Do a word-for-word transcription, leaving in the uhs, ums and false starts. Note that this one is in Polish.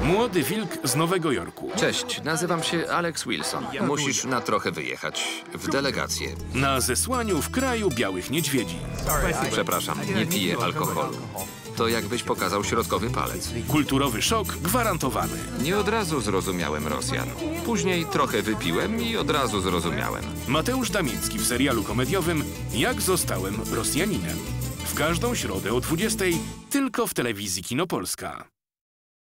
Młody wilk z Nowego Jorku. Cześć, nazywam się Alex Wilson. Musisz na trochę wyjechać. W delegację. Na zesłaniu w kraju białych niedźwiedzi. Przepraszam, nie piję alkoholu. To jakbyś pokazał środkowy palec. Kulturowy szok gwarantowany. Nie od razu zrozumiałem Rosjan. Później trochę wypiłem i od razu zrozumiałem. Mateusz Damiński w serialu komediowym Jak zostałem Rosjaninem. W każdą środę o dwudziestej tylko w telewizji Kino Polska.